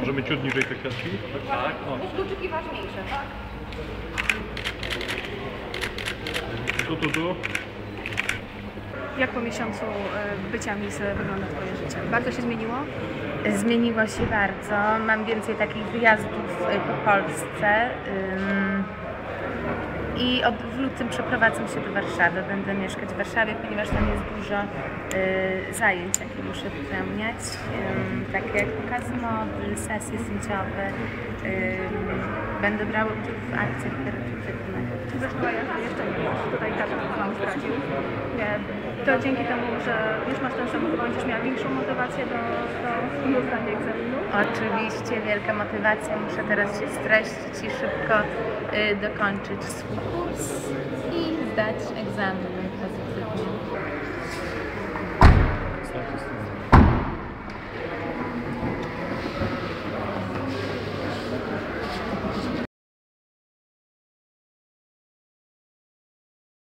Możemy ciut niżej te kwiatki? Tak. Kluczyki ważniejsze, tak? Tu. Jak po miesiącu bycia Miss wygląda Twoje życie? Bardzo się zmieniło? Zmieniło się bardzo. Mam więcej takich wyjazdów po Polsce. I w lutym przeprowadzę się do Warszawy. Będę mieszkać w Warszawie, ponieważ tam jest dużo zajęć, jakie muszę wypełniać. Takie jak pokazy mody, sesje zdjęciowe. Będę brała udział w akcjach charytatywnych. Zresztą jeszcze tutaj tata Wam zdradził. To dzięki temu, że już masz ten samochód, będziesz miała większą motywację do zdania egzaminu? Oczywiście wielka motywacja. Muszę teraz się streścić i szybko dokończyć swój kurs i zdać egzamin.